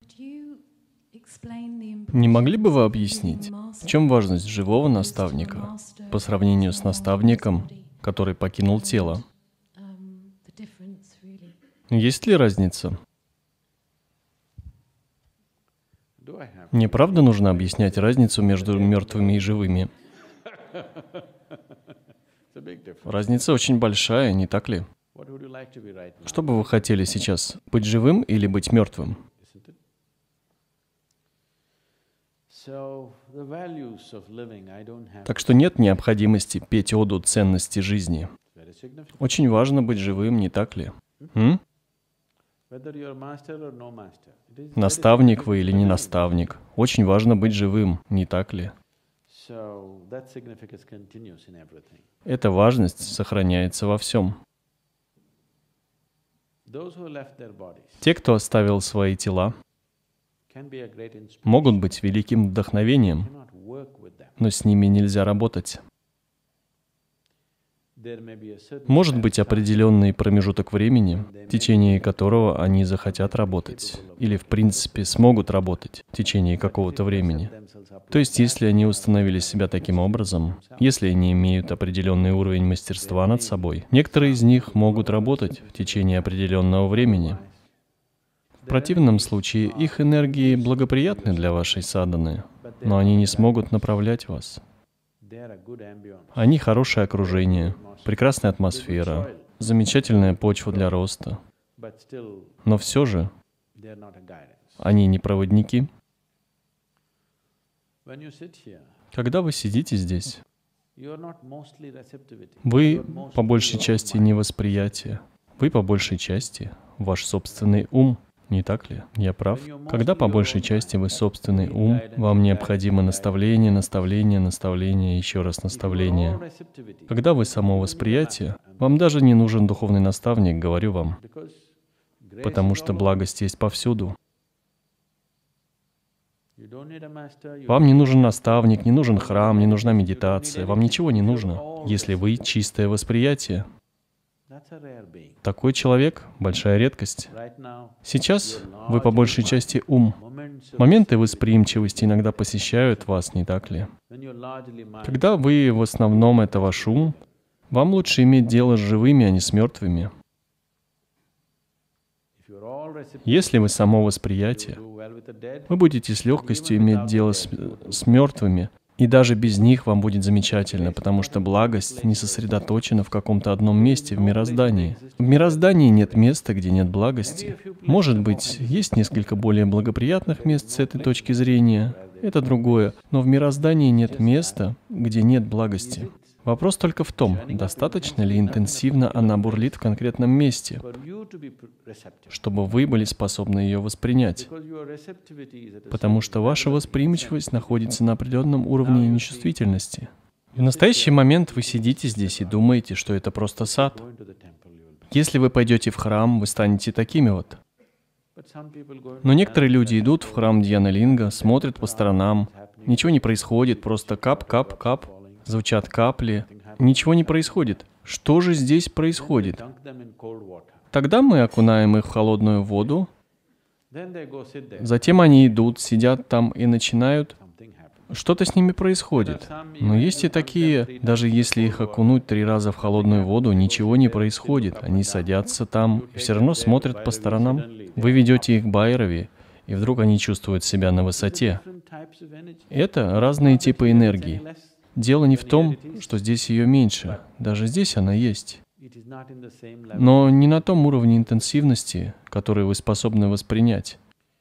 Не могли бы вы объяснить, в чем важность живого наставника по сравнению с наставником, который покинул тело? Есть ли разница? Мне правда нужно объяснять разницу между мертвыми и живыми? Разница очень большая, не так ли? Что бы вы хотели сейчас, быть живым или быть мертвым? Так что нет необходимости петь оду ценности жизни. Очень важно быть живым, не так ли? Наставник вы или не наставник, очень важно быть живым, не так ли? Эта важность сохраняется во всем. Те, кто оставил свои тела, могут быть великим вдохновением, но с ними нельзя работать. Может быть определенный промежуток времени, в течение которого они захотят работать, или в принципе смогут работать в течение какого-то времени. То есть, если они установили себя таким образом, если они имеют определенный уровень мастерства над собой, некоторые из них могут работать в течение определенного времени. В противном случае их энергии благоприятны для вашей садханы, но они не смогут направлять вас. Они хорошее окружение, прекрасная атмосфера, замечательная почва для роста. Но все же они не проводники. Когда вы сидите здесь, вы по большей части не восприятие, вы по большей части ваш собственный ум. Не так ли? Я прав? Когда по большей части вы собственный ум, вам необходимо наставление, наставление, наставление, еще раз наставление. Когда вы само восприятие, вам даже не нужен духовный наставник, говорю вам, потому что благость есть повсюду. Вам не нужен наставник, не нужен храм, не нужна медитация, вам ничего не нужно, если вы чистое восприятие. Такой человек — большая редкость. Сейчас вы по большей части ум. Моменты восприимчивости иногда посещают вас, не так ли? Когда вы в основном это ваш ум, вам лучше иметь дело с живыми, а не с мертвыми. Если вы само восприятие, вы будете с легкостью иметь дело с мертвыми, и даже без них вам будет замечательно, потому что благость не сосредоточена в каком-то одном месте в мироздании. В мироздании нет места, где нет благости. Может быть, есть несколько более благоприятных мест с этой точки зрения, это другое, но в мироздании нет места, где нет благости. Вопрос только в том, достаточно ли интенсивно она бурлит в конкретном месте, чтобы вы были способны ее воспринять. Потому что ваша восприимчивость находится на определенном уровне нечувствительности. В настоящий момент вы сидите здесь и думаете, что это просто сад. Если вы пойдете в храм, вы станете такими вот. Но некоторые люди идут в храм Дьянолинга, смотрят по сторонам, ничего не происходит, просто кап-кап-кап. Звучат капли, ничего не происходит. Что же здесь происходит? Тогда мы окунаем их в холодную воду, затем они идут, сидят там и начинают. Что-то с ними происходит. Но есть и такие, даже если их окунуть 3 раза в холодную воду, ничего не происходит. Они садятся там и все равно смотрят по сторонам. Вы ведете их к Байрави, и вдруг они чувствуют себя на высоте. Это разные типы энергии. Дело не в том, что здесь ее меньше. Даже здесь она есть. Но не на том уровне интенсивности, который вы способны воспринять.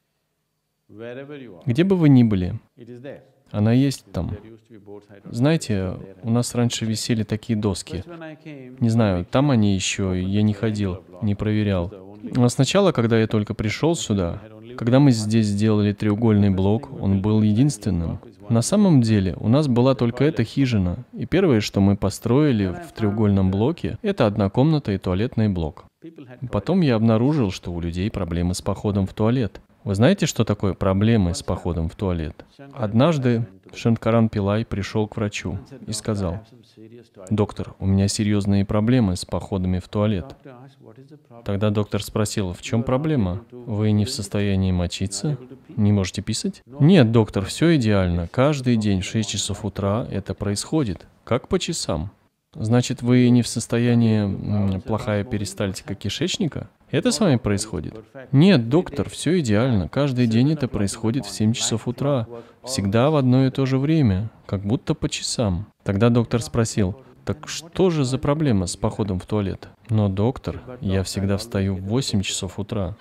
Где бы вы ни были, она есть там. Знаете, у нас раньше висели такие доски. Не знаю, там они еще, я не ходил, не проверял. Но сначала, когда я только пришел сюда, когда мы здесь сделали треугольный блок, он был единственным. На самом деле, у нас была только эта хижина, и первое, что мы построили в треугольном блоке, это 1 комната и туалетный блок. Потом я обнаружил, что у людей проблемы с походом в туалет. Вы знаете, что такое проблемы с походом в туалет? Однажды Шанкаран Пиллай пришел к врачу и сказал: «Доктор, у меня серьезные проблемы с походами в туалет». Тогда доктор спросил: «В чем проблема? Вы не в состоянии мочиться? Не можете писать?» «Нет, доктор, все идеально. Каждый день в 6 часов утра это происходит. Как по часам». «Значит, вы не в состоянии плохая перистальтика кишечника? Это с вами происходит?» «Нет, доктор, все идеально. Каждый день это происходит в 7 часов утра. Всегда в одно и то же время, как будто по часам». Тогда доктор спросил: «Так что же за проблема с походом в туалет?» «Но, доктор, я всегда встаю в 8 часов утра».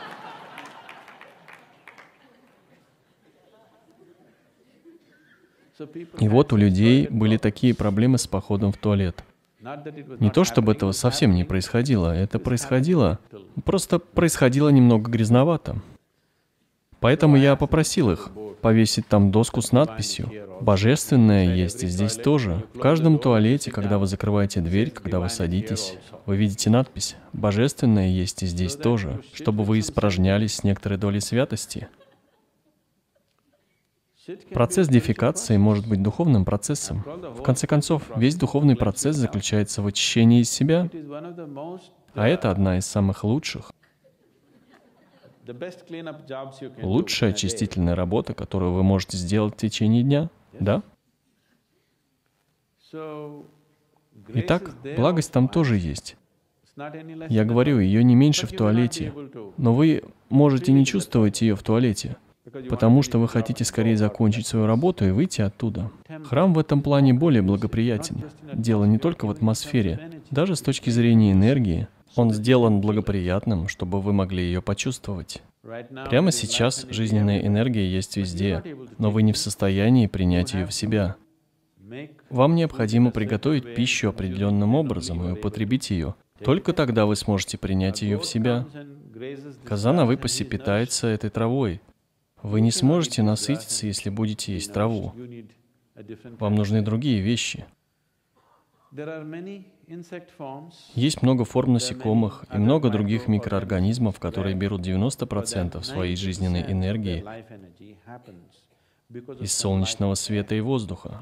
И вот у людей были такие проблемы с походом в туалет. Не то чтобы этого совсем не происходило, это происходило, просто происходило немного грязновато. Поэтому я попросил их повесить там доску с надписью «Божественное есть и здесь тоже». В каждом туалете, когда вы закрываете дверь, когда вы садитесь, вы видите надпись «Божественное есть и здесь тоже», чтобы вы испражнялись с некоторой долей святости. Процесс дефекации может быть духовным процессом. В конце концов, весь духовный процесс заключается в очищении из себя, а это одна из самых лучших. Лучшая очистительная работа, которую вы можете сделать в течение дня, да? Итак, благость там тоже есть. Я говорю, ее не меньше в туалете, но вы можете не чувствовать ее в туалете, потому что вы хотите скорее закончить свою работу и выйти оттуда. Храм в этом плане более благоприятен. Дело не только в атмосфере. Даже с точки зрения энергии, он сделан благоприятным, чтобы вы могли ее почувствовать. Прямо сейчас жизненная энергия есть везде, но вы не в состоянии принять ее в себя. Вам необходимо приготовить пищу определенным образом и употребить ее. Только тогда вы сможете принять ее в себя. Коза на выпасе питается этой травой. Вы не сможете насытиться, если будете есть траву. Вам нужны другие вещи. Есть много форм насекомых и много других микроорганизмов, которые берут 90% своей жизненной энергии из солнечного света и воздуха.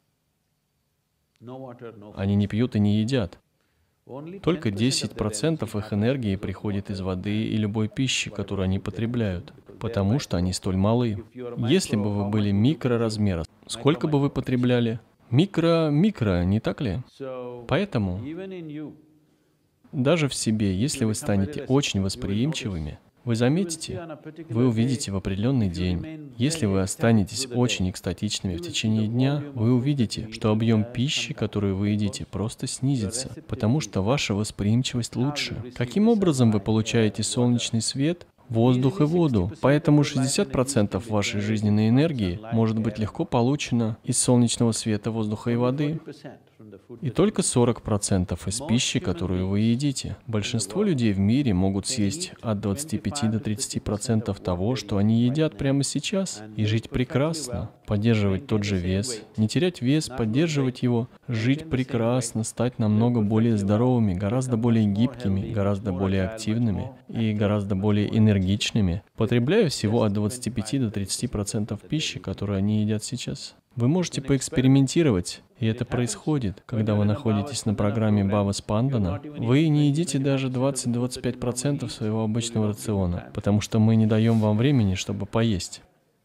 Они не пьют и не едят. Только 10% их энергии приходит из воды и любой пищи, которую они потребляют, потому что они столь малы. Если бы вы были микроразмера, сколько бы вы потребляли? Микро, не так ли? Поэтому даже в себе, если вы станете очень восприимчивыми, вы заметите, вы увидите в определенный день. Если вы останетесь очень экстатичными в течение дня, вы увидите, что объем пищи, которую вы едите, просто снизится, потому что ваша восприимчивость лучше. Каким образом вы получаете солнечный свет? Воздух и воду. Поэтому 60% вашей жизненной энергии может быть легко получено из солнечного света, воздуха и воды. И только 40% из пищи, которую вы едите. Большинство людей в мире могут съесть от 25 до 30% того, что они едят прямо сейчас, и жить прекрасно, поддерживать тот же вес, не терять вес, поддерживать его, жить прекрасно, стать намного более здоровыми, гораздо более гибкими, гораздо более активными и гораздо более энергичными, потребляя всего от 25 до 30% пищи, которую они едят сейчас. Вы можете поэкспериментировать, и это происходит, когда вы находитесь на программе Бхава Спандана. Вы не едите даже 20-25% своего обычного рациона, потому что мы не даем вам времени, чтобы поесть.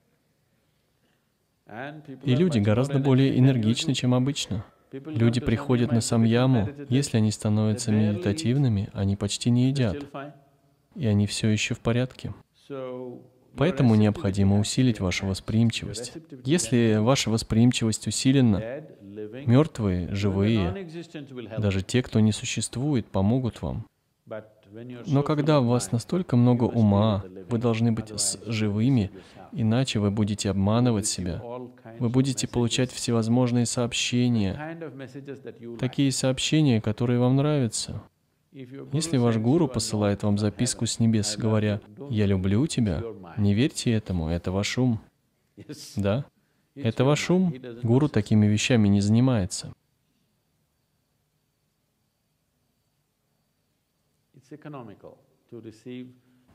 И люди гораздо более энергичны, чем обычно. Люди приходят на самьяму, если они становятся медитативными, они почти не едят, и они все еще в порядке. Поэтому необходимо усилить вашу восприимчивость. Если ваша восприимчивость усилена, мертвые, живые, даже те, кто не существует, помогут вам. Но когда у вас настолько много ума, вы должны быть с живыми, иначе вы будете обманывать себя. Вы будете получать всевозможные сообщения, такие сообщения, которые вам нравятся. Если ваш гуру посылает вам записку с небес, говоря «Я люблю тебя», не верьте этому, это ваш ум. Да? Это ваш ум. Гуру такими вещами не занимается.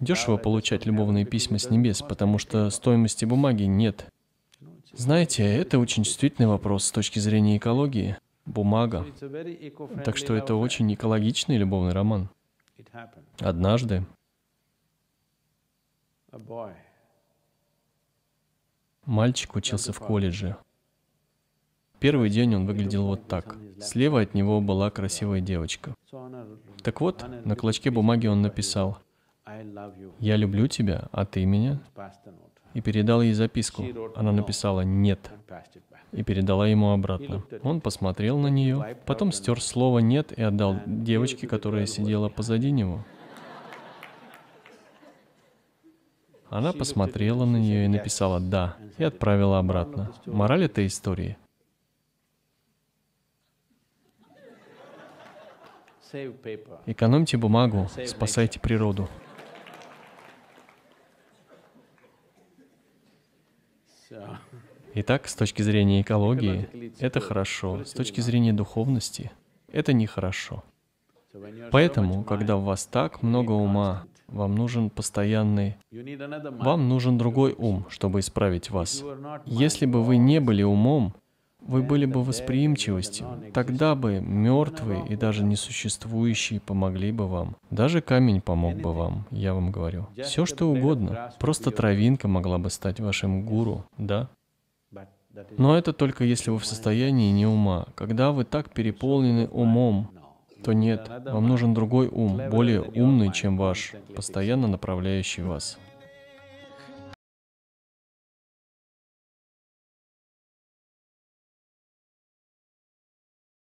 Дешево получать любовные письма с небес, потому что стоимости бумаги нет. Знаете, это очень чувствительный вопрос с точки зрения экологии. Бумага. Так что это очень экологичный любовный роман. Однажды мальчик учился в колледже. Первый день он выглядел вот так. Слева от него была красивая девочка. Так вот, на клочке бумаги он написал: «Я люблю тебя, а ты меня?» И передал ей записку. Она написала «нет» и передала ему обратно. Он посмотрел на нее, потом стер слово «нет» и отдал девочке, которая сидела позади него. Она посмотрела на нее и написала «да» и отправила обратно. Мораль этой истории: экономьте бумагу, спасайте природу. Итак, с точки зрения экологии, это хорошо. С точки зрения духовности, это нехорошо. Поэтому, когда у вас так много ума, вам нужен другой ум, чтобы исправить вас. Если бы вы не были умом, вы были бы восприимчивостью. Тогда бы мертвые и даже несуществующие помогли бы вам. Даже камень помог бы вам, я вам говорю. Все что угодно. Просто травинка могла бы стать вашим гуру, да? Но это только если вы в состоянии не ума. Когда вы так переполнены умом, то нет, вам нужен другой ум, более умный, чем ваш, постоянно направляющий вас.